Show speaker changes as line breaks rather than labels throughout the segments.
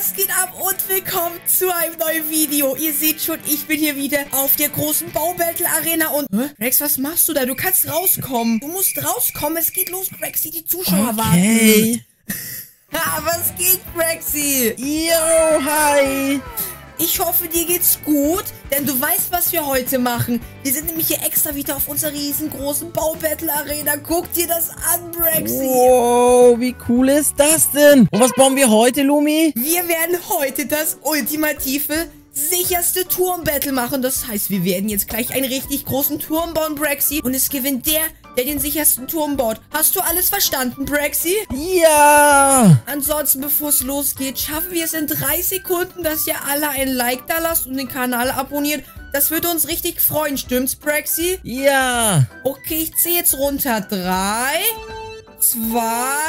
Was geht ab und willkommen zu einem neuen Video. Ihr seht schon, ich bin hier wieder auf der großen Baubattle-Arena und... Rex, was machst du da? Du kannst rauskommen. Du musst rauskommen. Es geht los, Rexy. Die Zuschauer warten. Was geht, Rexy?
Yo, hi.
Ich hoffe, dir geht's gut, denn du weißt, was wir heute machen. Wir sind nämlich hier extra wieder auf unserer riesengroßen Baubattle-Arena. Guck dir das an, Rexy.
Wow, wie cool ist das denn? Und was bauen wir heute, Lumi?
Wir werden heute das ultimative, sicherste Turmbattle machen. Das heißt, wir werden jetzt gleich einen richtig großen Turm bauen, Brexy. Und es gewinnt der den sichersten Turm baut. Hast du alles verstanden, Brexy?
Ja.
Ansonsten, bevor es losgeht, schaffen wir es in 3 Sekunden, dass ihr alle ein Like da lasst und den Kanal abonniert. Das würde uns richtig freuen, stimmt's, Brexy?
Ja.
Okay, ich zähle jetzt runter. 3, 2,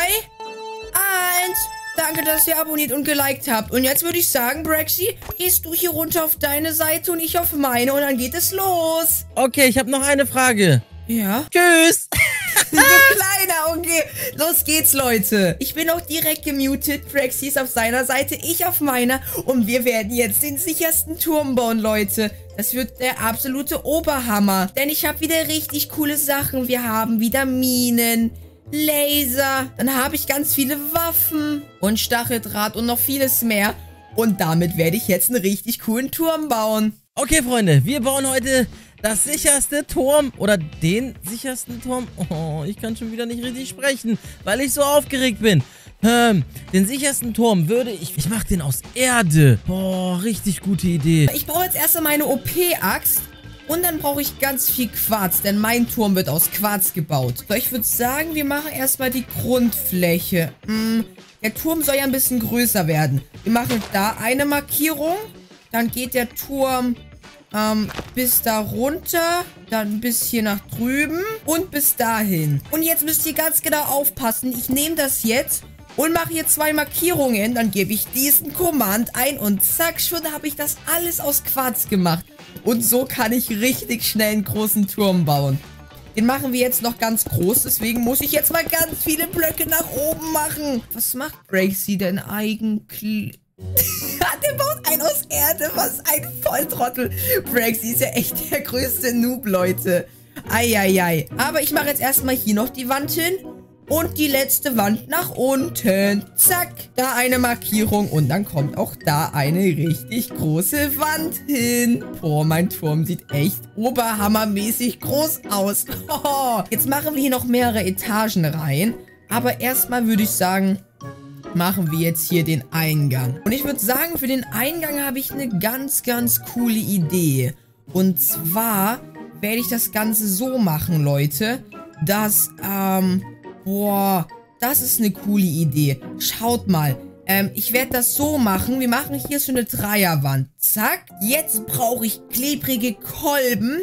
1... Danke, dass ihr abonniert und geliked habt. Und jetzt würde ich sagen, Brexy, gehst du hier runter auf deine Seite und ich auf meine und dann geht es los.
Okay, ich habe noch eine Frage.
Ja?
Tschüss.
Du Kleiner, okay. Los geht's, Leute. Ich bin auch direkt gemutet. Brexy ist auf seiner Seite, ich auf meiner. Und wir werden jetzt den sichersten Turm bauen, Leute. Das wird der absolute Oberhammer. Denn ich habe wieder richtig coole Sachen. Wir haben wieder Minen, Laser, dann habe ich ganz viele Waffen und Stacheldraht und noch vieles mehr. Und damit werde ich jetzt einen richtig coolen Turm bauen.
Okay, Freunde, wir bauen heute das sicherste Turm oder den sichersten Turm. Oh, ich kann schon wieder nicht richtig sprechen, weil ich so aufgeregt bin. Den sichersten Turm würde ich mache den aus Erde. Boah, richtig gute Idee.
Ich baue jetzt erst einmal eine OP-Axt. Und dann brauche ich ganz viel Quarz, denn mein Turm wird aus Quarz gebaut. So, ich würde sagen, wir machen erstmal die Grundfläche. Der Turm soll ja ein bisschen größer werden. Wir machen da eine Markierung. Dann geht der Turm bis da runter. Dann bis hier nach drüben. Und bis dahin. Und jetzt müsst ihr ganz genau aufpassen. Ich nehme das jetzt und mache hier 2 Markierungen. Dann gebe ich diesen Command ein und zack, schon habe ich das alles aus Quarz gemacht. Und so kann ich richtig schnell einen großen Turm bauen. Den machen wir jetzt noch ganz groß, deswegen muss ich jetzt mal ganz viele Blöcke nach oben machen. Was macht Brexy denn eigentlich? Der baut einen aus Erde, was ein Volltrottel. Brexy ist ja echt der größte Noob, Leute. Eieiei. Aber ich mache jetzt erstmal hier noch die Wand hin. Und die letzte Wand nach unten. Zack, da eine Markierung. Und dann kommt auch da eine richtig große Wand hin. Boah, mein Turm sieht echt oberhammermäßig groß aus. Jetzt machen wir hier noch mehrere Etagen rein. Aber erstmal würde ich sagen, machen wir jetzt hier den Eingang. Und ich würde sagen, für den Eingang habe ich eine ganz, ganz coole Idee. Und zwar werde ich das Ganze so machen, Leute, dass, boah, das ist eine coole Idee. Schaut mal. Ich werde das so machen. Wir machen hier so eine Dreierwand. Zack. Jetzt brauche ich klebrige Kolben.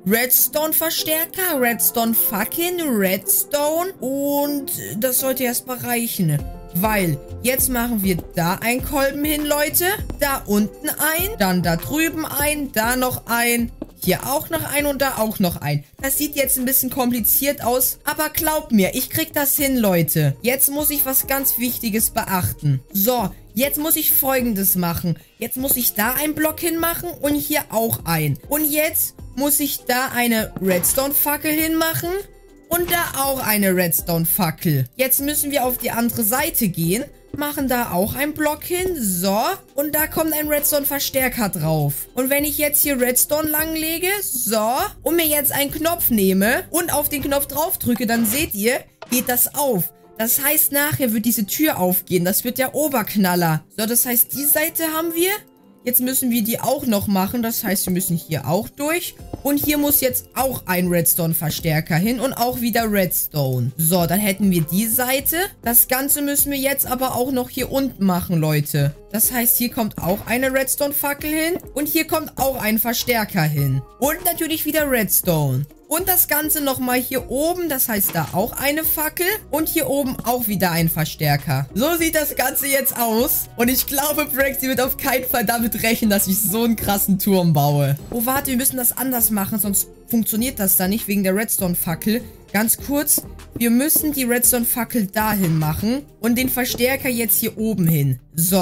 Redstone-Verstärker. Redstone-Fackeln. Redstone. Und das sollte erstmal reichen. Weil jetzt machen wir da einen Kolben hin, Leute. Da unten ein. Dann da drüben ein. Da noch ein. Hier auch noch ein und da auch noch ein. Das sieht jetzt ein bisschen kompliziert aus, aber glaubt mir, ich krieg das hin, Leute. Jetzt muss ich was ganz Wichtiges beachten. So, jetzt muss ich Folgendes machen. Jetzt muss ich da einen Block hinmachen und hier auch ein. Und jetzt muss ich da eine Redstone-Fackel hinmachen und da auch eine Redstone-Fackel. Jetzt müssen wir auf die andere Seite gehen. Machen da auch einen Block hin. So. Und da kommt ein Redstone-Verstärker drauf. Und wenn ich jetzt hier Redstone langlege, so, und mir jetzt einen Knopf nehme und auf den Knopf drauf drücke, dann seht ihr, geht das auf. Das heißt, nachher wird diese Tür aufgehen. Das wird der Oberknaller. So, das heißt, die Seite haben wir. Jetzt müssen wir die auch noch machen. Das heißt, wir müssen hier auch durch. Und hier muss jetzt auch ein Redstone-Verstärker hin und auch wieder Redstone. So, dann hätten wir die Seite. Das Ganze müssen wir jetzt aber auch noch hier unten machen, Leute. Das heißt, hier kommt auch eine Redstone-Fackel hin. Und hier kommt auch ein Verstärker hin. Und natürlich wieder Redstone. Und das Ganze nochmal hier oben, das heißt da auch eine Fackel und hier oben auch wieder ein Verstärker. So sieht das Ganze jetzt aus. Und ich glaube, Brexy wird auf keinen Fall damit rechnen, dass ich so einen krassen Turm baue. Oh, warte, wir müssen das anders machen, sonst funktioniert das da nicht wegen der Redstone-Fackel. Ganz kurz, wir müssen die Redstone-Fackel dahin machen und den Verstärker jetzt hier oben hin. So,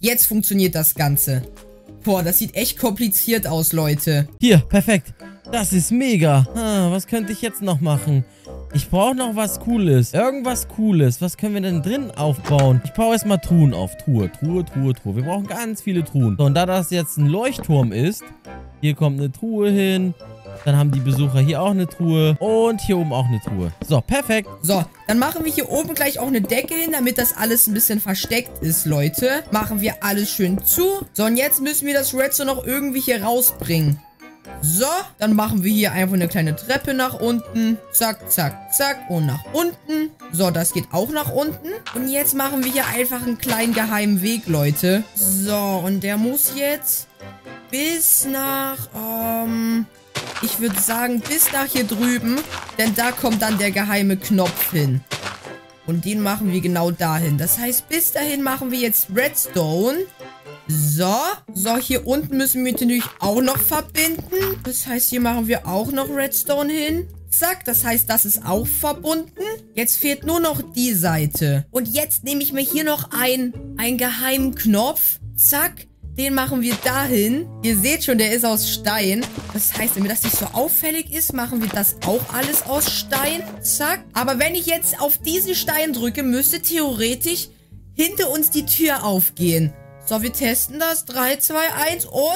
Jetzt funktioniert das Ganze. Boah, das sieht echt kompliziert aus, Leute.
Hier, perfekt. Das ist mega. Was könnte ich jetzt noch machen? Ich brauche noch was Cooles. Irgendwas Cooles. Was können wir denn drin aufbauen? Ich baue erstmal Truhen auf. Truhe. Wir brauchen ganz viele Truhen. So, und da das jetzt ein Leuchtturm ist, hier kommt eine Truhe hin. Dann haben die Besucher hier auch eine Truhe. Und hier oben auch eine Truhe. So, perfekt.
So, dann machen wir hier oben gleich auch eine Decke hin, damit das alles ein bisschen versteckt ist, Leute. Machen wir alles schön zu. So, und jetzt müssen wir das Redstone noch irgendwie hier rausbringen. So, dann machen wir hier einfach eine kleine Treppe nach unten. Zack, zack, zack. Und nach unten. So, das geht auch nach unten. Und jetzt machen wir hier einfach einen kleinen geheimen Weg, Leute. So, und der muss jetzt bis nach, ich würde sagen, bis nach hier drüben. Denn da kommt dann der geheime Knopf hin. Und den machen wir genau dahin. Das heißt, bis dahin machen wir jetzt Redstone. So. So, hier unten müssen wir natürlich auch noch verbinden. Das heißt, hier machen wir auch noch Redstone hin. Zack, das heißt, das ist auch verbunden. Jetzt fehlt nur noch die Seite. Und jetzt nehme ich mir hier noch einen geheimen Knopf. Zack. Den machen wir dahin. Ihr seht schon, der ist aus Stein. Das heißt, damit das nicht so auffällig ist, machen wir das auch alles aus Stein. Zack. Aber wenn ich jetzt auf diesen Stein drücke, müsste theoretisch hinter uns die Tür aufgehen. So, wir testen das. 3, 2, 1 und...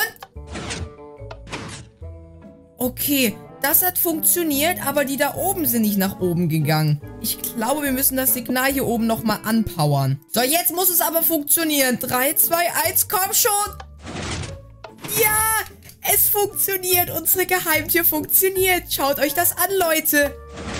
Okay, das hat funktioniert, aber die da oben sind nicht nach oben gegangen. Ich glaube, wir müssen das Signal hier oben nochmal anpowern. So, jetzt muss es aber funktionieren. 3, 2, 1, komm schon! Ja, es funktioniert. Unsere Geheimtür funktioniert. Schaut euch das an, Leute.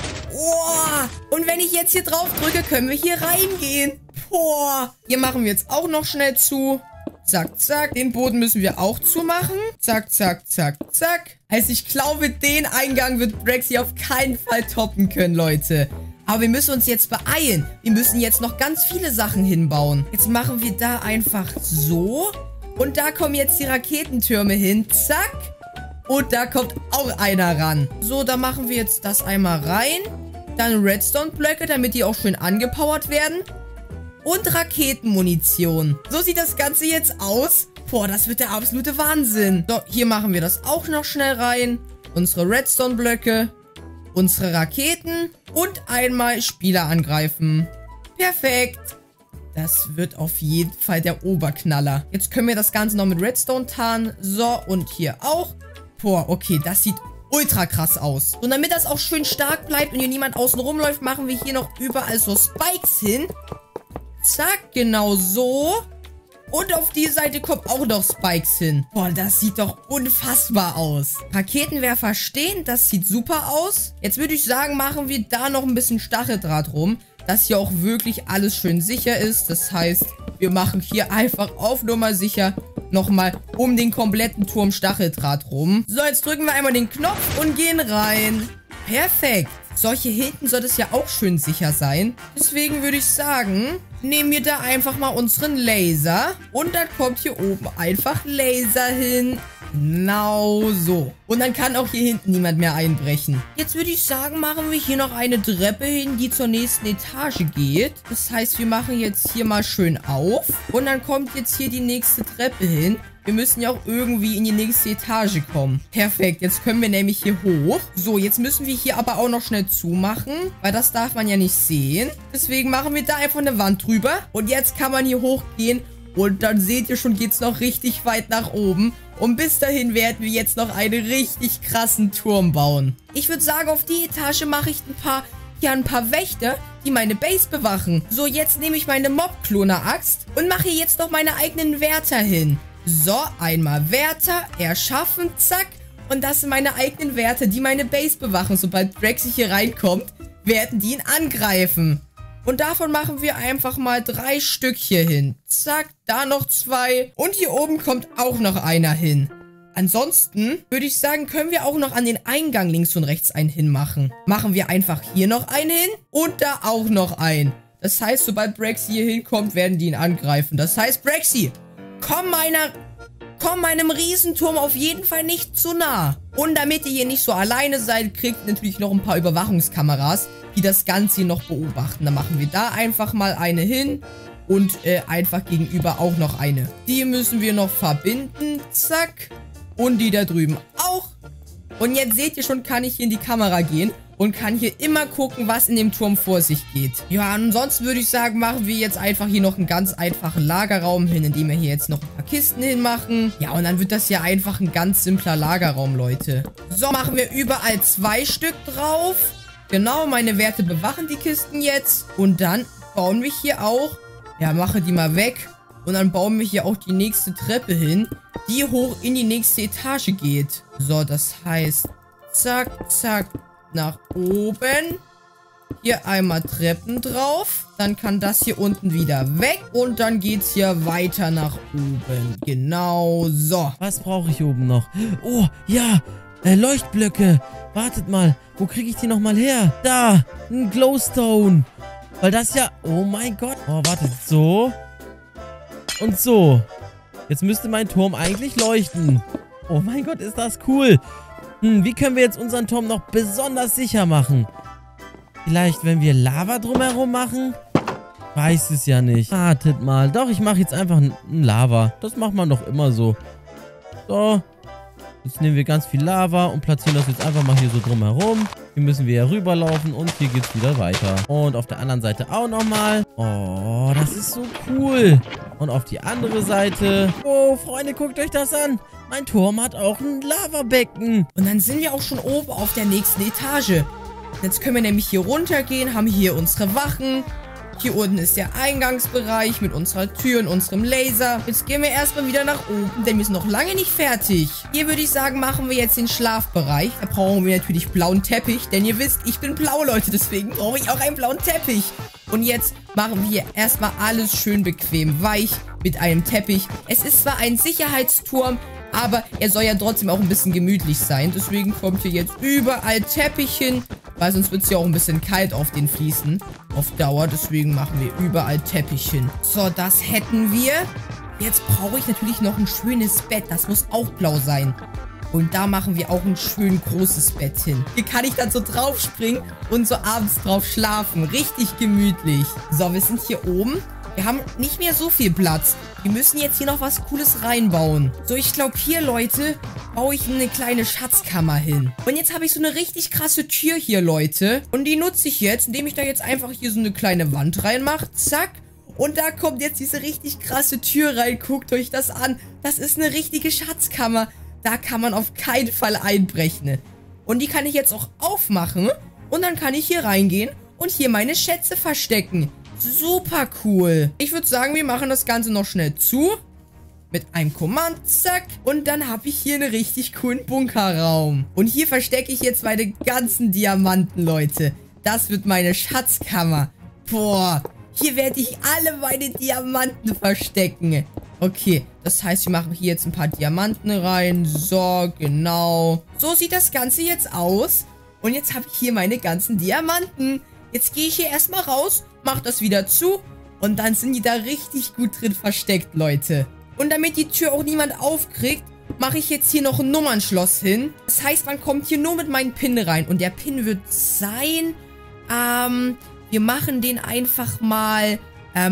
Oh, und wenn ich jetzt hier drauf drücke, können wir hier reingehen. Boah. Hier machen wir jetzt auch noch schnell zu. Zack, zack. Den Boden müssen wir auch zumachen. Zack, zack, zack, zack. Also ich glaube, den Eingang wird Braxy auf keinen Fall toppen können, Leute. Aber wir müssen uns jetzt beeilen. Wir müssen jetzt noch ganz viele Sachen hinbauen. Jetzt machen wir da einfach so. Und da kommen jetzt die Raketentürme hin. Zack. Und da kommt auch einer ran. So, da machen wir jetzt das einmal rein. Dann Redstone-Blöcke, damit die auch schön angepowert werden. Und Raketenmunition. So sieht das Ganze jetzt aus. Boah, das wird der absolute Wahnsinn. So, hier machen wir das auch noch schnell rein. Unsere Redstone-Blöcke. Unsere Raketen. Und einmal Spieler angreifen. Perfekt. Das wird auf jeden Fall der Oberknaller. Jetzt können wir das Ganze noch mit Redstone tarnen. So, und hier auch. Boah, okay, das sieht ultra krass aus. Und damit das auch schön stark bleibt und hier niemand außen rumläuft, machen wir hier noch überall so Spikes hin. Zack, genau so. Und auf die Seite kommen auch noch Spikes hin. Boah, das sieht doch unfassbar aus. Raketenwerfer stehen, das sieht super aus. Jetzt würde ich sagen, machen wir da noch ein bisschen Stacheldraht rum, dass hier auch wirklich alles schön sicher ist. Das heißt, wir machen hier einfach auf Nummer sicher nochmal um den kompletten Turm Stacheldraht rum. So, jetzt drücken wir einmal den Knopf und gehen rein. Perfekt. So, hier hinten soll es ja auch schön sicher sein. Deswegen würde ich sagen, nehmen wir da einfach mal unseren Laser. Und dann kommt hier oben einfach Laser hin. Genau so. Und dann kann auch hier hinten niemand mehr einbrechen. Jetzt würde ich sagen, machen wir hier noch eine Treppe hin, die zur nächsten Etage geht. Das heißt, wir machen jetzt hier mal schön auf. Und dann kommt jetzt hier die nächste Treppe hin. Wir müssen ja auch irgendwie in die nächste Etage kommen. Perfekt, jetzt können wir nämlich hier hoch. So, jetzt müssen wir hier aber auch noch schnell zumachen, weil das darf man ja nicht sehen. Deswegen machen wir da einfach eine Wand drüber. Und jetzt kann man hier hochgehen. Und dann seht ihr schon, geht es noch richtig weit nach oben. Und bis dahin werden wir jetzt noch einen richtig krassen Turm bauen. Ich würde sagen, auf die Etage mache ich ein paar Wächter, die meine Base bewachen. So, jetzt nehme ich meine Mob-Kloner-Axt und mache jetzt noch meine eigenen Wärter hin. So, einmal Wärter, erschaffen, zack. Und das sind meine eigenen Wärter, die meine Base bewachen. Sobald Braxy hier reinkommt, werden die ihn angreifen. Und davon machen wir einfach mal 3 Stück hier hin. Zack, da noch 2. Und hier oben kommt auch noch einer hin. Ansonsten würde ich sagen, können wir auch noch an den Eingang links und rechts einen hinmachen. Machen wir einfach hier noch einen hin und da auch noch einen. Das heißt, sobald Braxy hier hinkommt, werden die ihn angreifen. Das heißt, Braxy, komm meinem Riesenturm auf jeden Fall nicht zu nah. Und damit ihr hier nicht so alleine seid, kriegt ihr natürlich noch ein paar Überwachungskameras, die das Ganze hier noch beobachten. Dann machen wir da einfach mal eine hin. Und einfach gegenüber auch noch eine. Die müssen wir noch verbinden. Zack. Und die da drüben auch. Und jetzt seht ihr schon, kann ich hier in die Kamera gehen. Und kann hier immer gucken, was in dem Turm vor sich geht. Ja, ansonsten würde ich sagen, machen wir jetzt einfach hier noch einen ganz einfachen Lagerraum hin, indem wir hier jetzt noch ein paar Kisten hinmachen. Ja, und dann wird das ja einfach ein ganz simpler Lagerraum, Leute. So, machen wir überall 2 Stück drauf. Genau, meine Werte bewachen die Kisten jetzt. Und dann bauen wir hier auch... Ja, mache die mal weg. Und dann bauen wir hier auch die nächste Treppe hin, die hoch in die nächste Etage geht. So, das heißt, zack, zack, nach oben. Hier einmal Treppen drauf. Dann kann das hier unten wieder weg. Und dann geht's hier weiter nach oben. Genau so.
Was brauche ich oben noch? Oh, ja, Leuchtblöcke. Wartet mal, wo kriege ich die nochmal her? Da, ein Glowstone. Weil das ja... Oh mein Gott. Oh, wartet. So. Und so. Jetzt müsste mein Turm eigentlich leuchten. Oh mein Gott, ist das cool. Wie können wir jetzt unseren Turm noch besonders sicher machen? Vielleicht, wenn wir Lava drumherum machen? Weiß es ja nicht. Wartet mal. Doch, ich mache jetzt einfach ein Lava. Das macht man doch immer so. So. Jetzt nehmen wir ganz viel Lava und platzieren das jetzt einfach mal hier so drumherum. Hier müssen wir ja rüberlaufen und hier geht's wieder weiter. Und auf der anderen Seite auch nochmal. Oh, das ist so cool. Und auf die andere Seite. Oh, Freunde, guckt euch das an. Mein Turm hat auch ein Lavabecken.
Und dann sind wir auch schon oben auf der nächsten Etage. Jetzt können wir nämlich hier runtergehen, haben hier unsere Wachen. Hier unten ist der Eingangsbereich mit unserer Tür und unserem Laser. Jetzt gehen wir erstmal wieder nach oben, denn wir sind noch lange nicht fertig. Hier würde ich sagen, machen wir jetzt den Schlafbereich. Da brauchen wir natürlich blauen Teppich, denn ihr wisst, ich bin blau, Leute. Deswegen brauche ich auch einen blauen Teppich. Und jetzt machen wir hier erstmal alles schön bequem weich mit einem Teppich. Es ist zwar ein Sicherheitsturm, aber er soll ja trotzdem auch ein bisschen gemütlich sein. Deswegen kommt hier jetzt überall Teppich hin. Weil sonst wird es ja auch ein bisschen kalt auf den Fliesen. Auf Dauer. Deswegen machen wir überall Teppich hin. So, das hätten wir. Jetzt brauche ich natürlich noch ein schönes Bett. Das muss auch blau sein. Und da machen wir auch ein schön großes Bett hin. Hier kann ich dann so drauf springen und so abends drauf schlafen. Richtig gemütlich. So, wir sind hier oben. Wir haben nicht mehr so viel Platz. Wir müssen jetzt hier noch was Cooles reinbauen. So, ich glaube hier, Leute, baue ich eine kleine Schatzkammer hin. Und jetzt habe ich so eine richtig krasse Tür hier, Leute. Und die nutze ich jetzt, indem ich da jetzt einfach hier so eine kleine Wand reinmache. Zack. Und da kommt jetzt diese richtig krasse Tür rein. Guckt euch das an. Das ist eine richtige Schatzkammer. Da kann man auf keinen Fall einbrechen. Und die kann ich jetzt auch aufmachen. Und dann kann ich hier reingehen und hier meine Schätze verstecken. Super cool. Ich würde sagen, wir machen das Ganze noch schnell zu. Mit einem Kommand, zack. Und dann habe ich hier einen richtig coolen Bunkerraum. Und hier verstecke ich jetzt meine ganzen Diamanten, Leute. Das wird meine Schatzkammer. Boah, hier werde ich alle meine Diamanten verstecken. Okay, das heißt, wir machen hier jetzt ein paar Diamanten rein. So, genau. So sieht das Ganze jetzt aus. Und jetzt habe ich hier meine ganzen Diamanten. Jetzt gehe ich hier erstmal raus, mache das wieder zu und dann sind die da richtig gut drin versteckt, Leute. Und damit die Tür auch niemand aufkriegt, mache ich jetzt hier noch ein Nummernschloss hin. Das heißt, man kommt hier nur mit meinem PIN rein und der PIN wird sein, wir machen den einfach mal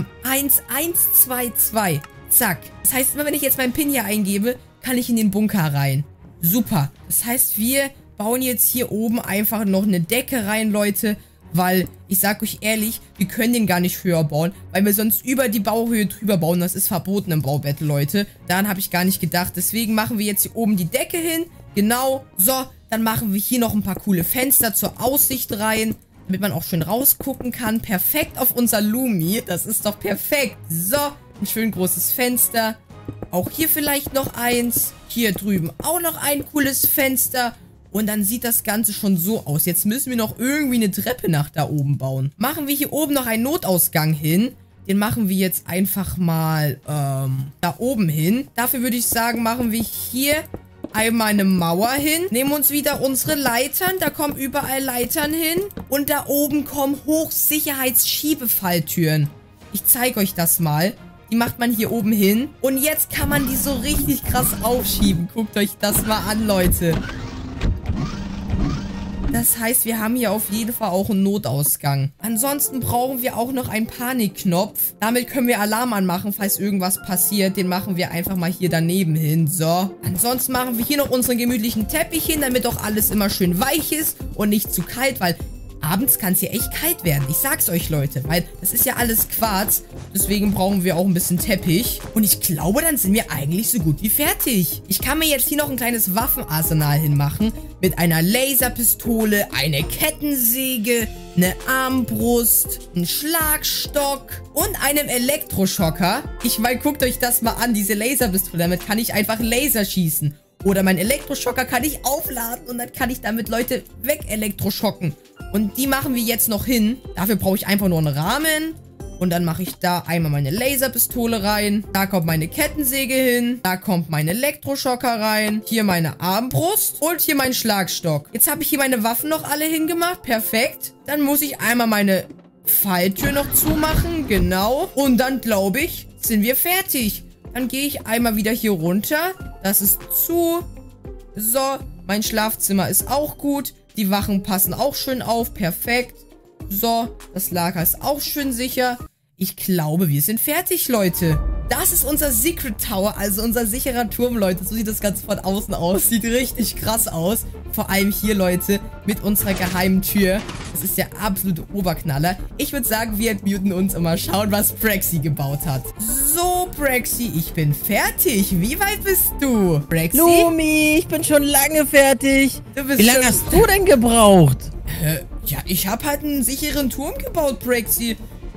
1122. Zack. Das heißt, immer wenn ich jetzt meinen PIN hier eingebe, kann ich in den Bunker rein. Super. Das heißt, wir bauen jetzt hier oben einfach noch eine Decke rein, Leute. Weil, ich sag euch ehrlich, wir können den gar nicht höher bauen, weil wir sonst über die Bauhöhe drüber bauen. Das ist verboten im Baubattle, Leute. Daran habe ich gar nicht gedacht. Deswegen machen wir jetzt hier oben die Decke hin. Genau. So, dann machen wir hier noch ein paar coole Fenster zur Aussicht rein, damit man auch schön rausgucken kann. Perfekt auf unser Lumi. Das ist doch perfekt. So, ein schön großes Fenster. Auch hier vielleicht noch eins. Hier drüben auch noch ein cooles Fenster. Und dann sieht das Ganze schon so aus. Jetzt müssen wir noch irgendwie eine Treppe nach da oben bauen. Machen wir hier oben noch einen Notausgang hin. Den machen wir jetzt einfach mal da oben hin. Dafür würde ich sagen, machen wir hier einmal eine Mauer hin. Nehmen uns wieder unsere Leitern. Da kommen überall Leitern hin. Und da oben kommen Hochsicherheitsschiebefalltüren. Ich zeige euch das mal. Die macht man hier oben hin. Und jetzt kann man die so richtig krass aufschieben. Guckt euch das mal an, Leute. Das heißt, wir haben hier auf jeden Fall auch einen Notausgang. Ansonsten brauchen wir auch noch einen Panikknopf. Damit können wir Alarm anmachen, falls irgendwas passiert. Den machen wir einfach mal hier daneben hin. So. Ansonsten machen wir hier noch unseren gemütlichen Teppich hin, damit auch alles immer schön weich ist und nicht zu kalt, weil abends kann es hier echt kalt werden. Ich sag's euch, Leute, weil das ist ja alles Quarz. Deswegen brauchen wir auch ein bisschen Teppich. Und ich glaube, dann sind wir eigentlich so gut wie fertig. Ich kann mir jetzt hier noch ein kleines Waffenarsenal hinmachen. Mit einer Laserpistole, eine Kettensäge, eine Armbrust, einen Schlagstock und einem Elektroschocker. Ich meine, guckt euch das mal an, diese Laserpistole. Damit kann ich einfach Laser schießen. Oder mein Elektroschocker kann ich aufladen und dann kann ich damit Leute weg-elektroschocken. Und die machen wir jetzt noch hin. Dafür brauche ich einfach nur einen Rahmen. Und dann mache ich da einmal meine Laserpistole rein. Da kommt meine Kettensäge hin. Da kommt mein Elektroschocker rein. Hier meine Armbrust. Und hier mein Schlagstock. Jetzt habe ich hier meine Waffen noch alle hingemacht. Perfekt. Dann muss ich einmal meine Falltür noch zumachen. Genau. Und dann, glaube ich, sind wir fertig. Dann gehe ich einmal wieder hier runter. Das ist zu. So. Mein Schlafzimmer ist auch gut. Die Wachen passen auch schön auf. Perfekt. So, das Lager ist auch schön sicher. Ich glaube, wir sind fertig, Leute. Das ist unser Secret Tower, also unser sicherer Turm, Leute. So sieht das Ganze von außen aus. Sieht richtig krass aus. Vor allem hier, Leute, mit unserer geheimen Tür. Das ist der absolute Oberknaller. Ich würde sagen, wir entmuten uns und mal schauen, was Braxy gebaut hat. So, Braxy, ich bin fertig. Wie weit bist du, Braxy?
Lumi, ich bin schon lange fertig.
Wie
lange hast du denn gebraucht?
Ja, ich habe halt einen sicheren Turm gebaut, Braxy.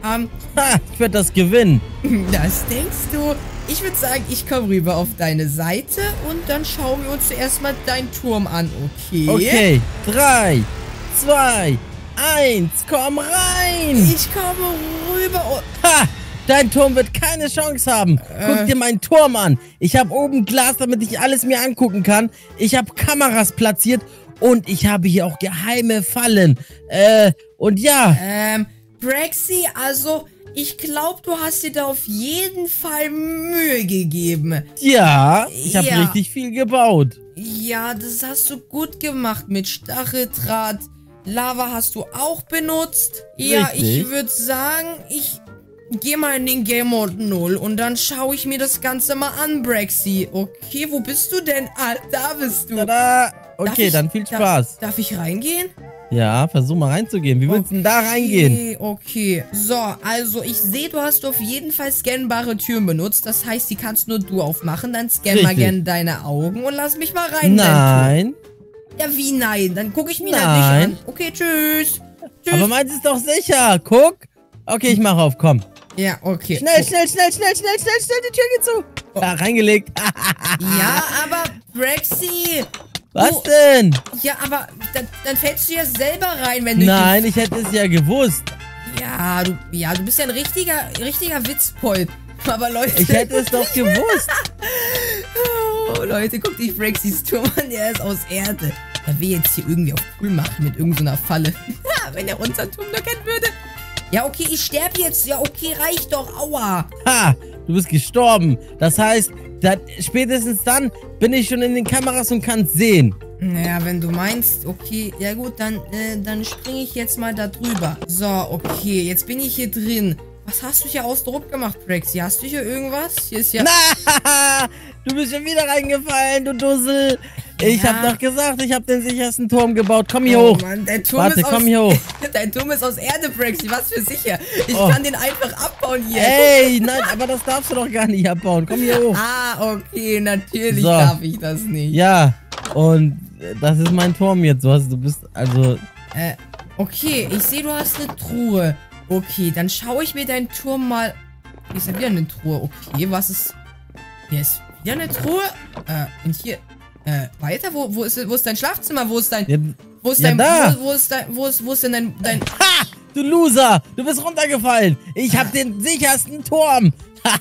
Ich werde das gewinnen.
Das denkst du? Ich würde sagen, ich komme rüber auf deine Seite und dann schauen wir uns zuerst mal deinen Turm an, okay?
Okay, 3, 2, 1, komm rein!
Ich komme rüber und...
Ha! Dein Turm wird keine Chance haben. Guck dir meinen Turm an. Ich habe oben Glas, damit ich alles mir angucken kann. Ich habe Kameras platziert und ich habe hier auch geheime Fallen. Und ja.
Braxy, also... Ich glaube, du hast dir da auf jeden Fall Mühe gegeben.
Ja, ich habe richtig viel gebaut.
Ja, das hast du gut gemacht mit Stacheldraht. Lava hast du auch benutzt. Ja,
richtig.
Ich würde sagen, ich gehe mal in den Game Mode 0 und dann schaue ich mir das Ganze mal an, Braxy. Okay, wo bist du denn? Ah, da bist du.
Tada. Okay, dann viel Spaß.
Darf ich reingehen?
Ja, versuch mal reinzugehen. Wie willst du denn da reingehen?
Okay. So, also ich sehe, du hast auf jeden Fall scannbare Türen benutzt. Das heißt, die kannst nur du aufmachen. Dann scann mal gerne deine Augen und lass mich mal rein.
Nein.
Ja, wie nein? Dann gucke ich mir das nicht an. Okay, tschüss. Tschüss.
Aber meins ist doch sicher. Guck. Okay, ich mache auf, komm.
Ja, okay.
Schnell, die Tür geht zu. Ja, reingelegt.
Ja, aber Braxy...
Was denn?
Ja, aber dann fällst du ja selber rein, wenn du...
Nein, ich hätte es ja gewusst.
Ja, du bist ja ein richtiger Witzbold. Aber Leute...
Ich hätte es doch gewusst.
Oh, Leute, guckt euch Braxys Turm an, der ist aus Erde. Er will jetzt hier irgendwie auf cool machen mit irgendeiner Falle. Wenn er unseren Turm nur kennen würde. Ja, okay, ich sterbe jetzt. Ja, okay, reicht doch. Aua.
Ha, du bist gestorben. Das heißt, spätestens dann bin ich schon in den Kameras und kann es sehen.
Naja, wenn du meinst, okay, ja gut, dann springe ich jetzt mal da drüber. So, okay, jetzt bin ich hier drin. Was hast du hier aus Druck gemacht, Braxy? Hast du hier irgendwas? Hier ist ja...
Na, du bist schon wieder reingefallen, du Dussel. Ich hab doch gesagt, ich hab den sichersten Turm gebaut. Komm hier hoch.
Mann, dein Turm
Warte, komm hier hoch.
Dein Turm ist aus Erde, Braxy. Was für sicher. Ich kann den einfach abbauen hier.
Ey, nein, aber das darfst du doch gar nicht abbauen. Komm hier hoch.
Ah, okay, natürlich darf ich das nicht.
Ja, und das ist mein Turm jetzt. Du bist, also...
Okay, ich sehe, du hast eine Truhe. Okay, dann schaue ich mir deinen Turm mal... Hier ist ja wieder eine Truhe. Okay, was ist... Hier ist wieder eine Truhe. Und hier... weiter? Wo ist dein Schlafzimmer? Wo ist dein... Wo ist denn dein...
Ha! Du Loser! Du bist runtergefallen! Ich hab den sichersten Turm!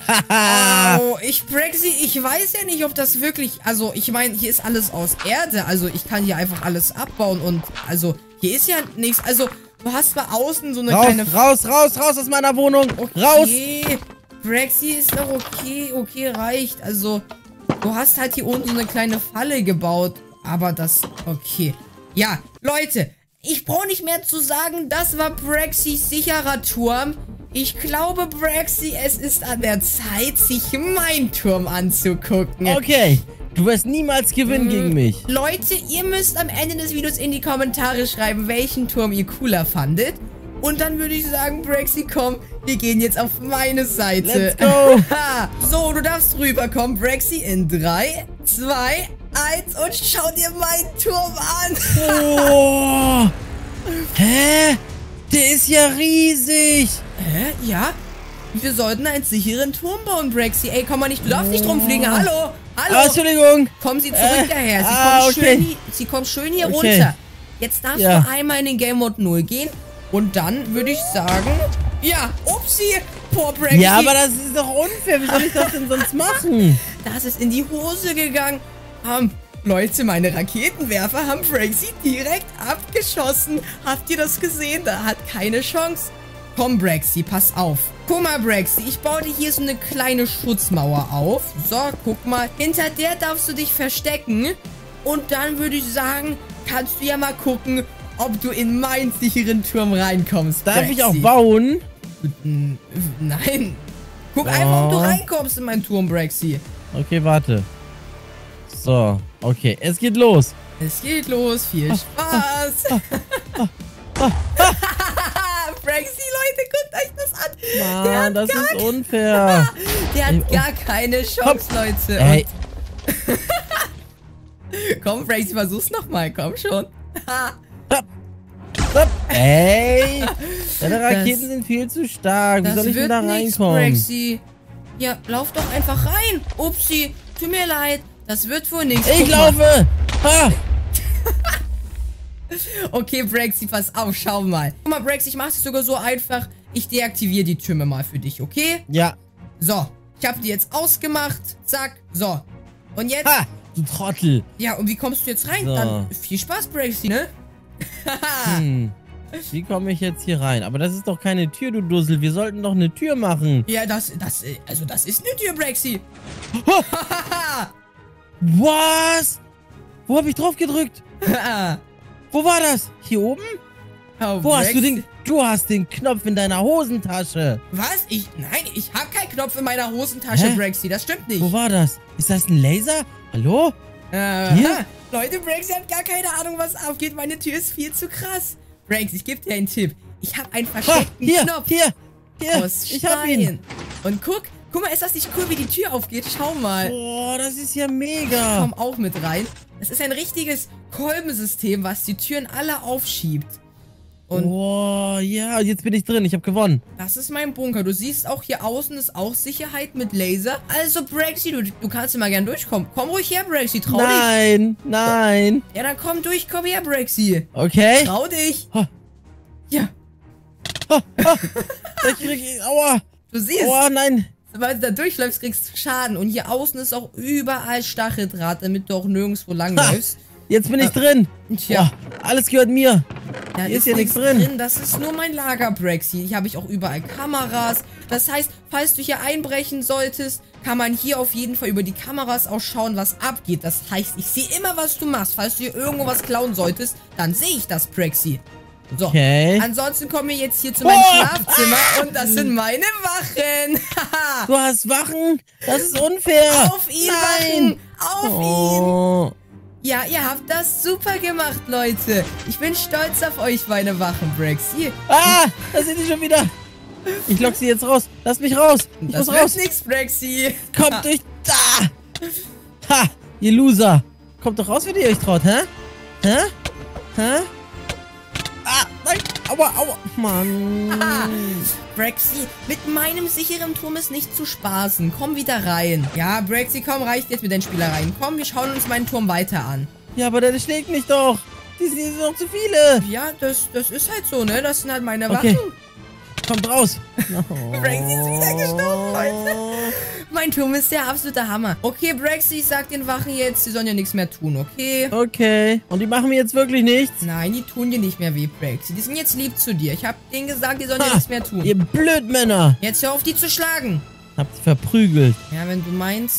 Oh, Braxy, ich weiß ja nicht, ob das wirklich... Also, ich meine, hier ist alles aus Erde. Also, ich kann hier einfach alles abbauen und... Also, hier ist ja nichts... Also, du hast mal außen so eine kleine...
Raus aus meiner Wohnung!
Okay.
Raus!
Braxy ist doch okay. Okay, reicht. Also, du hast halt hier unten so eine kleine Falle gebaut. Aber das... Okay. Ja, Leute, Ich brauche nicht mehr zu sagen, das war Braxys sicherer Turm. Ich glaube, Braxy, es ist an der Zeit, sich mein Turm anzugucken.
Okay, du wirst niemals gewinnen gegen mich.
Leute, ihr müsst am Ende des Videos in die Kommentare schreiben, welchen Turm ihr cooler fandet. Und dann würde ich sagen, Braxy, komm, wir gehen jetzt auf meine Seite.
Let's go.
So, du darfst rüberkommen, Braxy, in 3, 2, 1 und schau dir meinen Turm an.
Oh. Hä? Der ist ja riesig.
Hä? Ja? Wir sollten einen sicheren Turm bauen, Braxy. Ey, komm mal nicht, du darfst nicht rumfliegen. Hallo, hallo.
Ah, Entschuldigung.
Kommen Sie zurück daher. Sie kommen schön hier runter. Jetzt darfst du einmal in den Game Mode 0 gehen. Und dann würde ich sagen, ja, upsie, poor Braxy.
Ja, aber das ist doch unfair. Wie soll ich das denn sonst machen?
Das ist in die Hose gegangen. Leute, meine Raketenwerfer haben Braxy direkt abgeschossen. Habt ihr das gesehen? Da hat keine Chance. Komm, Braxy, pass auf. Guck mal, Braxy, ich baue dir hier so eine kleine Schutzmauer auf. So, guck mal. Hinter der darfst du dich verstecken. Und dann würde ich sagen, kannst du ja mal gucken, ob du in meinen sicheren Turm reinkommst, Braxy.
Darf ich auch bauen?
Nein. Guck einfach, ob du reinkommst in meinen Turm, Braxy.
Okay, warte. So, okay, es geht los.
Es geht los, viel Spaß. Braxy, Leute, guckt euch das an.
Mann, das ist unfair.
Der hat gar keine Chance, Leute.
Ey.
Komm, Braxy, versuch's nochmal. Komm schon.
Ey, deine Raketen sind viel zu stark. Wie soll ich denn da reinkommen?
Braxy. Ja, lauf doch einfach rein. Upsi, tut mir leid. Das wird wohl nichts.
Ich laufe. Ha.
Okay, Braxy, pass auf, schau mal. Guck mal, Braxy, ich mach's sogar so einfach. Ich deaktiviere die Türme mal für dich, okay?
Ja.
So, ich habe die jetzt ausgemacht. Zack, so. Und jetzt...
Ha, du Trottel.
Ja, und wie kommst du jetzt rein?
So.
Dann viel Spaß, Braxy, ne?
Wie komme ich jetzt hier rein? Aber das ist doch keine Tür, du Dussel. Wir sollten doch eine Tür machen.
Ja, das ist eine Tür, Braxy.
Was? Wo habe ich drauf gedrückt? Wo war das? Hier oben?
Oh,
Wo hast du den... Du hast den Knopf in deiner Hosentasche.
Was? Nein, ich habe keinen Knopf in meiner Hosentasche, Braxy. Das stimmt nicht.
Wo war das? Ist das ein Laser? Hallo? Hier?
Leute, Braxy hat gar keine Ahnung, was abgeht. Meine Tür ist viel zu krass. Braxy, ich gebe dir einen Tipp. Ich habe einen versteckten Knopf.
Hier.
Aus Stein.
Ich hab ihn.
Und guck mal, ist das nicht cool, wie die Tür aufgeht? Schau mal.
Boah, das ist ja mega.
Komm auch mit rein. Das ist ein richtiges Kolbensystem, was die Türen alle aufschiebt. Und
boah, ja, jetzt bin ich drin. Ich habe gewonnen.
das ist mein Bunker. Du siehst auch, hier außen ist auch Sicherheit mit Laser. Also, Braxy, du kannst immer gern durchkommen. Komm ruhig her, Braxy. Trau dich.
Nein.
Ja, dann komm durch. Komm her, Braxy.
Okay.
Trau dich.
Ha.
Ja.
Aua.
Du siehst.
Oh, nein.
Sobald du da durchläufst, kriegst du Schaden. Und hier außen ist auch überall Stacheldraht, damit du auch nirgendwo langläufst.
Jetzt bin ich drin.
Tja.
Oh, alles gehört mir.
Da
Hier ist ja nichts drin.
Das ist nur mein Lager, Braxy. Hier habe ich auch überall Kameras. Das heißt, falls du hier einbrechen solltest, kann man hier auf jeden Fall über die Kameras auch schauen, was abgeht. Das heißt, ich sehe immer, was du machst. Falls du hier irgendwo was klauen solltest, dann sehe ich das, Braxy. So,
okay.
Ansonsten kommen wir jetzt hier zu meinem Schlafzimmer und das sind meine Wachen.
Du hast Wachen? Das ist unfair.
Auf ihn, Wachen! Auf ihn! Ja, ihr habt das super gemacht, Leute. Ich bin stolz auf euch, meine Wachen, Braxy.
Ah, da sind die schon wieder. Ich lock sie jetzt raus. Lass mich raus. Ich
das
muss raus.
Nix, Braxy.
Kommt durch da. Ha, ihr Loser. Kommt doch raus, wenn ihr euch traut, hä? Hä? Hä? Ah, nein. Aua, aua. Mann.
Braxy, mit meinem sicheren Turm ist nicht zu spaßen. Komm wieder rein. Ja, Braxy, komm, reicht jetzt mit den Spielereien. Komm, wir schauen uns meinen Turm weiter an.
Ja, aber der schlägt mich doch. Die sind noch zu viele.
Ja, das ist halt so, ne? Das sind halt meine Wachen.
Kommt raus.
Braxy ist wieder gestorben, Leute. Mein Turm ist der absolute Hammer. Okay, Braxy, ich sag den Wachen jetzt, sie sollen ja nichts mehr tun, okay?
Okay. Und die machen mir jetzt wirklich nichts?
Nein, die tun dir nicht mehr weh, Braxy. Die sind jetzt lieb zu dir. Ich hab denen gesagt, die sollen dir nichts mehr tun.
Ihr Blödmänner.
Jetzt hör auf, die zu schlagen.
Habt ihr verprügelt.
Ja, wenn du meinst.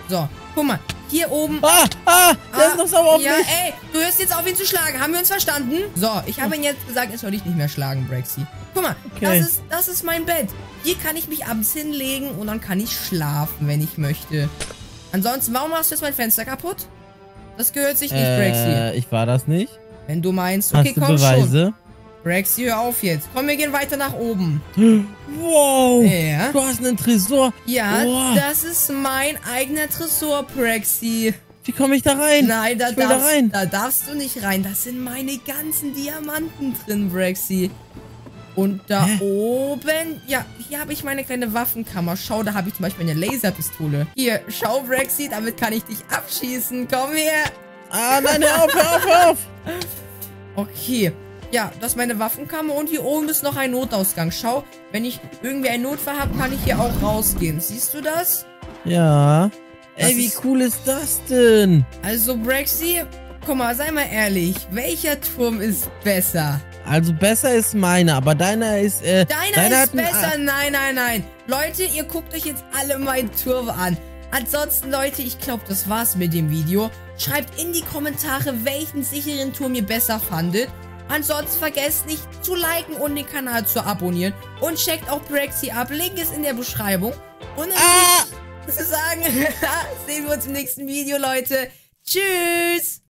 So, guck mal. Hier oben.
Der ist noch sauer auf mich.
Ja, ey, du hörst jetzt auf, ihn zu schlagen. Haben wir uns verstanden? So, ich habe ihn jetzt gesagt, er soll dich nicht mehr schlagen, Braxy. Guck mal,
Okay.
das ist mein Bett. Hier kann ich mich abends hinlegen und dann kann ich schlafen, wenn ich möchte. Ansonsten, warum machst du jetzt mein Fenster kaputt? Das gehört sich nicht, Braxy.
Ich war das nicht.
Wenn du meinst, okay,
Hast du
komm schon.
Beweise?
Braxy, hör auf jetzt. Komm, wir gehen weiter nach oben.
Wow.
Ja.
Du hast einen Tresor.
Ja,
Boah.
das ist mein eigener Tresor, Braxy.
Wie komme ich da rein?
Nein,
Ich will da rein.
da darfst du nicht rein. Das sind meine ganzen Diamanten drin, Braxy. Und da oben, ja, hier habe ich meine kleine Waffenkammer. Schau, da habe ich zum Beispiel eine Laserpistole. Hier, schau, Braxy, damit kann ich dich abschießen. Komm her.
Nein, hör auf.
Okay. Ja, das ist meine Waffenkammer und hier oben ist noch ein Notausgang. Schau, wenn ich irgendwie einen Notfall habe, kann ich hier auch rausgehen. Siehst du das?
Ja.
Das
Ey, wie
ist-
cool ist das denn?
Also, Braxy, guck mal, sei mal ehrlich. Welcher Turm ist besser?
Also besser ist meine, aber deiner ist,
Deiner
hat
ist
ein
besser. Nein, nein, nein. Leute, ihr guckt euch jetzt alle meinen Turm an. Ansonsten, Leute, ich glaube, das war's mit dem Video. Schreibt in die Kommentare, welchen sicheren Turm ihr besser fandet. Ansonsten vergesst nicht zu liken und den Kanal zu abonnieren. Und checkt auch Braxy ab. Link ist in der Beschreibung. Und dann würde ich sagen, sehen wir uns im nächsten Video, Leute. Tschüss.